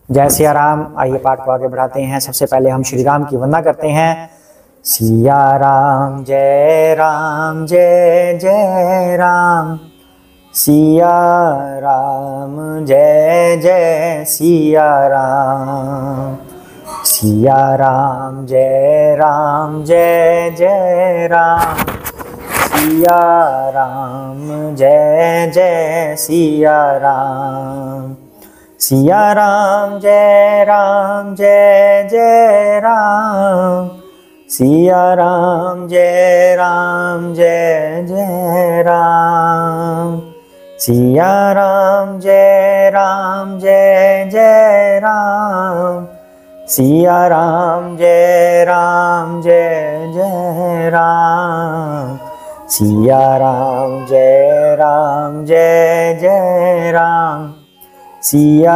जय सिया राम। आइए पाठ को आगे बढ़ाते हैं। सबसे पहले हम श्री राम की वंदना करते हैं। सिया राम जय जय राम, सिया राम जय जय सिया राम, सिया राम जय जय राम, सिया राम जय जय सिया राम, सिया राम जय जय राम, सिया राम जय जय राम, सिया राम जय जय राम, सिया राम जय जय राम, सिया राम जय जय राम, सिया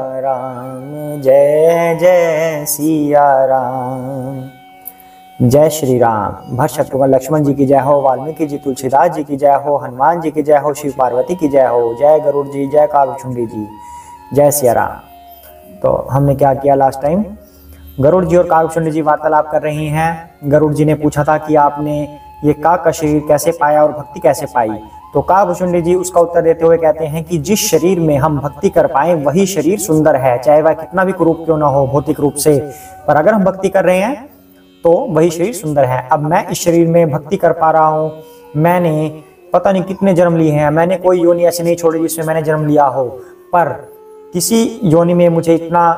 राम जय जय सिया राम। जय श्री राम। भरत शत्रुघ्न लक्ष्मण जी की जय हो, वाल्मीकि जी तुलसीदास जी की जय हो, हनुमान जी की जय हो, शिव पार्वती की जय हो, जय गरुड़ जी, जय कागभूषुंडी जी, जय सिया राम। तो हमने क्या किया लास्ट टाइम, गरुड़ जी और कागभूषुंडी जी वार्तालाप कर रही हैं। गरुड़ जी ने पूछा था कि आपने ये काग का शरीर कैसे पाया और भक्ति कैसे पाई। तो कागभूषुंडी जी उसका उत्तर देते हुए कहते हैं कि जिस शरीर में हम भक्ति कर पाए वही शरीर सुंदर है, चाहे वह कितना भी कुरूप क्यों ना हो भौतिक रूप से, पर अगर हम भक्ति कर रहे हैं तो वही शरीर सुंदर है। अब मैं इस शरीर में भक्ति कर पा रहा हूँ, मैंने पता नहीं कितने जन्म लिए हैं, मैंने कोई योनि ऐसी नहीं छोड़ी जिसमें मैंने जन्म लिया हो, पर किसी योनि में मुझे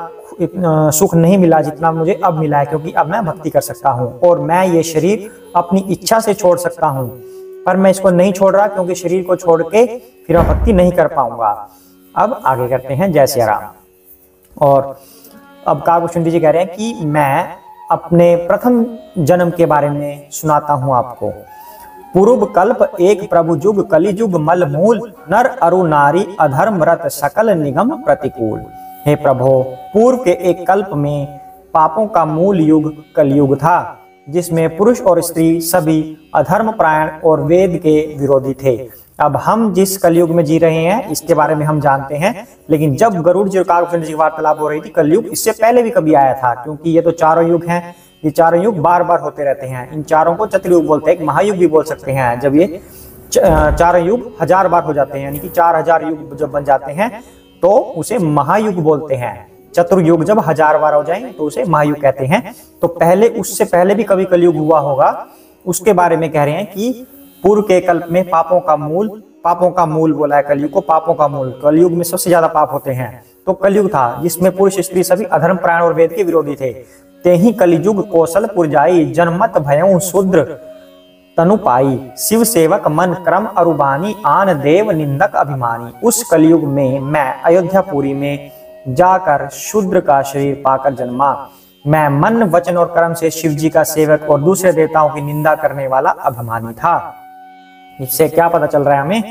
इतना सुख नहीं मिला जितना मुझे अब मिला है, क्योंकि अब मैं भक्ति कर सकता हूँ और मैं ये शरीर अपनी इच्छा से छोड़ सकता हूँ। पर मैं इसको नहीं छोड़ रहा क्योंकि शरीर को छोड़ के फिर मैं भक्ति नहीं कर पाऊंगा। अब आगे करते हैं जय सिया राम। और अब कागभूषुंडी जी कह रहे हैं कि मैं अपने प्रथम जन्म के बारे में सुनाता हूं आपको। पूर्व कल्प एक प्रभु जुग, कलि जुग मल मूल, नर अरु नारी अधर्म रत सकल निगम प्रतिकूल। हे प्रभु, पूर्व के एक कल्प में पापों का मूल युग कलयुग था, जिसमें पुरुष और स्त्री सभी अधर्म परायण और वेद के विरोधी थे। अब हम जिस कलयुग में जी रहे हैं इसके बारे में हम जानते हैं, लेकिन जब गरुड़ जी और कागभूषुंडी जी की वार्तालाप हो रही थी, कलयुग इससे पहले भी कभी आया था, क्योंकि ये तो चारों युग हैं, ये चारों युग बार बार होते रहते हैं। इन चारों को चतुर्युग बोलते हैं, एक महायुग भी बोल सकते हैं। जब ये चारों युग 1000 बार हो जाते हैं, यानी कि 4000 युग जब बन जाते हैं तो उसे महायुग बोलते हैं। चतुर्युग जब 1000 बार हो जाए तो उसे महायुग कहते हैं। तो पहले, उससे पहले भी कभी कलयुग हुआ होगा, उसके बारे में कह रहे हैं कि पूर्व के कल्प में पापों का मूल बोला है कलयुग को, पापों का मूल। कलयुग में सबसे ज्यादा पाप होते हैं, तो कलयुग था जिसमें पुरुष स्त्री सभी अधर्म परायण और वेद के विरोधी थे। तेहि कलियुग कौशलपुर जाई, जनमत भयउ शूद्र तनु पाई, शिव सेवक मन क्रम अरुबानी, आन देव निंदक अभिमानी। उस कलयुग में मैं अयोध्यापुरी में जाकर शूद्र का शरीर पाकर जन्मा। मैं मन वचन और कर्म से शिव जी का सेवक और दूसरे देवताओं की निंदा करने वाला अभिमानी था। इससे क्या पता चल रहा है हमें,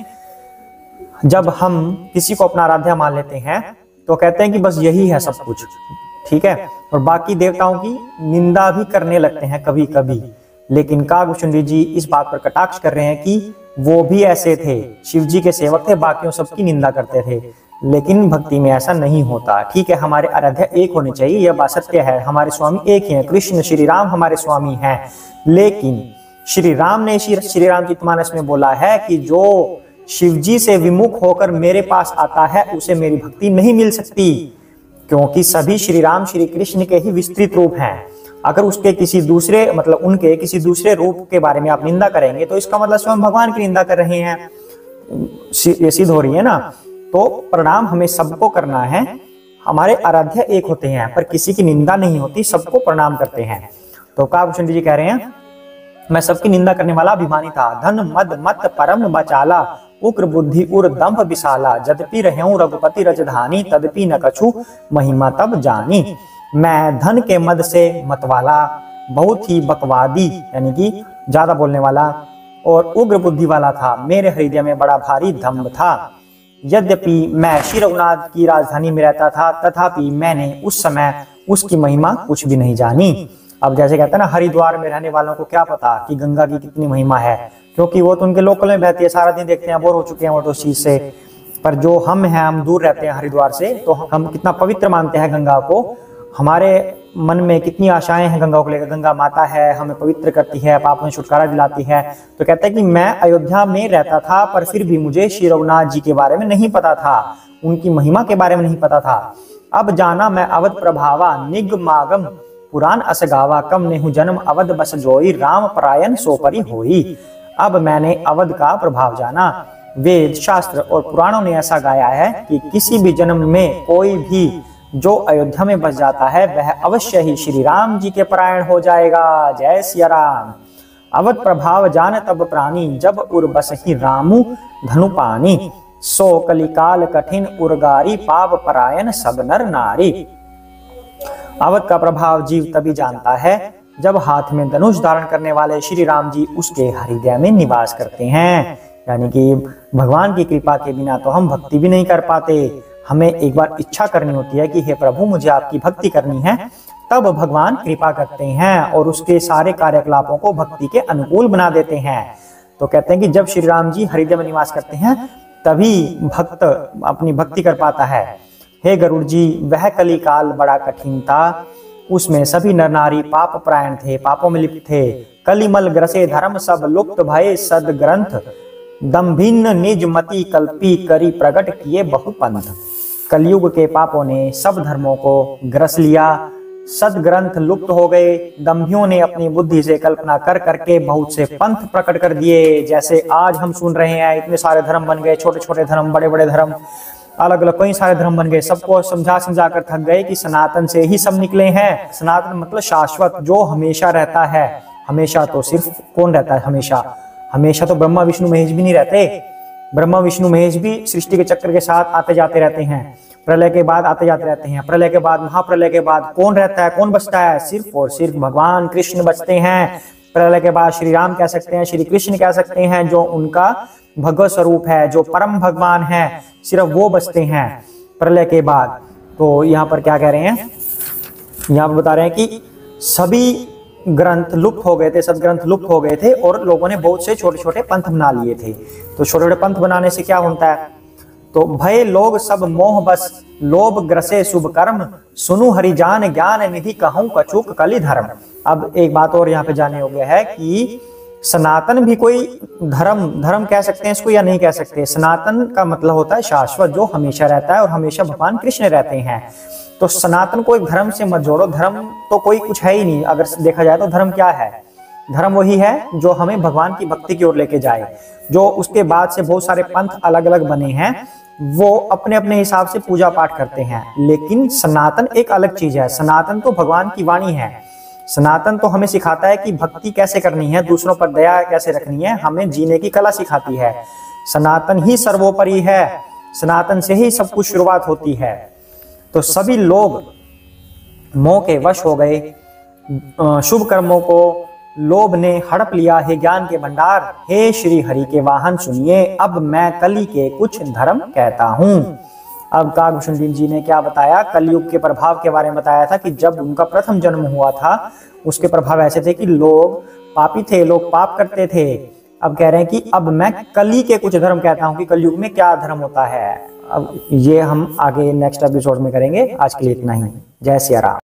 जब हम किसी को अपना आराध्य मान लेते हैं तो कहते हैं कि बस यही है सब कुछ, ठीक है, और बाकी देवताओं की निंदा भी करने लगते हैं कभी कभी। लेकिन कागभूषुंडी जी इस बात पर कटाक्ष कर रहे हैं कि वो भी ऐसे थे, शिव जी के सेवक थे, बाकियों सबकी निंदा करते थे, लेकिन भक्ति में ऐसा नहीं होता। ठीक है, हमारे आराध्य एक होने चाहिए, यह बात सत्य है, हमारे स्वामी एक ही हैं, कृष्ण श्री राम हमारे स्वामी हैं। लेकिन श्री राम ने श्री रामचरितमानस में बोला है कि जो शिव जी से विमुख होकर मेरे पास आता है उसे मेरी भक्ति नहीं मिल सकती, क्योंकि सभी श्री राम श्री कृष्ण के ही विस्तृत रूप हैं। अगर उसके किसी दूसरे, मतलब उनके किसी दूसरे रूप के बारे में आप निंदा करेंगे तो इसका मतलब स्वयं भगवान की निंदा कर रहे हैं, ये सिद्ध हो रही है ना। तो प्रणाम हमें सबको करना है, हमारे आराध्य एक होते हैं, पर किसी की निंदा नहीं होती, सबको प्रणाम करते हैं। तो कागभूषुंडी जी कह रहे हैं मैं सबकी निंदा करने वाला अभिमानी था, धन मद मत परम बचाला, उग्र बुद्धि उर दंभ विशाला, यद्यपि रहूं रघुपति रजधानी, तदपि न कछु महिमा तब जानी। मैं धन के मद से मतवाला, बहुत ही बकवादी यानी कि ज्यादा बोलने वाला और उग्र बुद्धि वाला था, मेरे हृदय में बड़ा भारी दंभ था। यद्यपि मैं श्री रघुनाथ की राजधानी में रहता था, तथापि मैंने उस समय उसकी महिमा कुछ भी नहीं जानी। अब जैसे कहते हैं ना, हरिद्वार में रहने वालों को क्या पता कि गंगा की कितनी महिमा है, क्योंकि वो तो उनके लोकल में बहती है, सारा दिन देखते हैं, बोर हो चुके हैं वो तो उस चीज से। पर जो हम हैं, हम दूर रहते हैं हरिद्वार से, तो हम कितना पवित्र मानते हैं गंगा को, हमारे मन में कितनी आशाएं हैं गंगा को लेकर। गंगा माता है, हमें पवित्र करती है, पापों में छुटकारा दिलाती है। तो कहते हैं कि मैं अयोध्या में रहता था, पर फिर भी मुझे श्री रघुनाथ जी के बारे में नहीं पता था, उनकी महिमा के बारे में नहीं पता था। अब जाना मैं अवध प्रभावा, निगमागम पुराण असगावा, कम नेहु जन्म अवध बस जोई, राम परायण सोपरी होई। अब मैंने अवध का प्रभाव जाना। वेद शास्त्र और पुराणों ने ऐसा गाया है कि किसी भी जन्म में कोई भी जो अयोध्या में बस जाता है वह अवश्य ही श्री राम जी के परायण हो जाएगा। जय सिया राम। अवध प्रभाव जान तब प्राणी, जब उर बस ही रामू धनु पानी, सो कलिकाल कठिन उर्गारी, पाप परायण सब नर नारी। अवध का प्रभाव जीव तभी जानता है जब हाथ में धनुष धारण करने वाले श्री राम जी उसके हृदय में निवास करते हैं। यानी कि भगवान की कृपा के बिना तो हम भक्ति भी नहीं कर पाते। हमें एक बार इच्छा करनी होती है कि हे प्रभु मुझे आपकी भक्ति करनी है, तब भगवान कृपा करते हैं और उसके सारे कार्यकलापों को भक्ति के अनुकूल बना देते हैं। तो कहते हैं कि जब श्री राम जी हृदय में निवास करते हैं तभी भक्त अपनी भक्ति कर पाता है। हे गरुड़ जी, वह कली काल बड़ा कठिन था, उसमें सभी नर नारी पाप परायण थे, पापों में लिप्त थे। कलिमल ग्रसे धर्म सब लुप्त भये, सद ग्रंथ दम्भिन्न निज मति कल्पी, करी प्रकट किए बहुपंथ। कलयुग के पापों ने सब धर्मों को ग्रस लिया, सदग्रंथ लुप्त हो गए, दम्भियों ने अपनी बुद्धि से कल्पना कर करके बहुत से पंथ प्रकट कर दिए। जैसे आज हम सुन रहे हैं, इतने सारे धर्म बन गए, छोटे छोटे धर्म, बड़े बड़े धर्म, अलग अलग कई सारे धर्म बन गए। सबको समझा समझा कर थक गए कि सनातन से ही सब निकले हैं। सनातन मतलब शाश्वत, जो हमेशा रहता है। हमेशा तो सिर्फ कौन रहता है हमेशा? हमेशा तो ब्रह्मा विष्णु महेश भी नहीं रहते। ब्रह्मा विष्णु महेश भी सृष्टि के चक्र के साथ आते जाते रहते हैं, प्रलय के बाद आते जाते रहते हैं। प्रलय के बाद, महाप्रलय के बाद कौन रहता है, कौन बचता है? सिर्फ और सिर्फ भगवान कृष्ण बचते हैं। प्रलय के बाद श्री राम कह सकते हैं, श्री कृष्ण कह सकते हैं, जो उनका भगवत स्वरूप है, जो परम भगवान है, सिर्फ वो बचते हैं प्रलय के बाद। तो यहाँ पर क्या कह रहे हैं? यहाँ पर बता रहे हैं कि सभी ग्रंथ लुप्त हो गए थे, सदग्रंथ लुप्त हो गए थे और लोगों ने बहुत से छोटे छोटे पंथ बना लिए थे। तो छोटे छोटे पंथ बनाने से क्या होता है? तो भय लोग सब मोह बस, लोभ ग्रसे शुभ कर्म, सुनु हरिजान ज्ञान निधि कहूं कछुक कली धर्म। अब एक बात और यहाँ पे जाने योग्य है कि सनातन भी कोई धर्म कह सकते हैं इसको या नहीं कह सकते। सनातन का मतलब होता है शाश्वत, जो हमेशा रहता है और हमेशा भगवान कृष्ण रहते हैं। तो सनातन को एक धर्म से मत जोड़ो, धर्म तो कोई कुछ है ही नहीं। अगर देखा जाए तो धर्म क्या है? धर्म वही है जो हमें भगवान की भक्ति की ओर लेके जाए। जो उसके बाद से बहुत सारे पंथ अलग अलग बने हैं, वो अपने अपने हिसाब से पूजा पाठ करते हैं, लेकिन सनातन एक अलग चीज है। सनातन तो भगवान की वाणी है। सनातन तो हमें सिखाता है कि भक्ति कैसे करनी है, दूसरों पर दया कैसे रखनी है, हमें जीने की कला सिखाती है। सनातन ही सर्वोपरि है, सनातन से ही सब कुछ शुरुआत होती है। तो सभी लोग मोह के वश हो गए, शुभ कर्मों को लोभ ने हड़प लिया। हे ज्ञान के भंडार, हे श्री हरि के वाहन सुनिए, अब मैं कली के कुछ धर्म कहता हूँ। अब काकभूषण जी ने क्या बताया? कलयुग के प्रभाव के बारे में बताया था कि जब उनका प्रथम जन्म हुआ था उसके प्रभाव ऐसे थे कि लोग पापी थे, लोग पाप करते थे। अब कह रहे हैं कि अब मैं कली के कुछ धर्म कहता हूँ कि कलयुग में क्या धर्म होता है। अब ये हम आगे नेक्स्ट एपिसोड में करेंगे। आज के लिए इतना ही। जय सिया राम।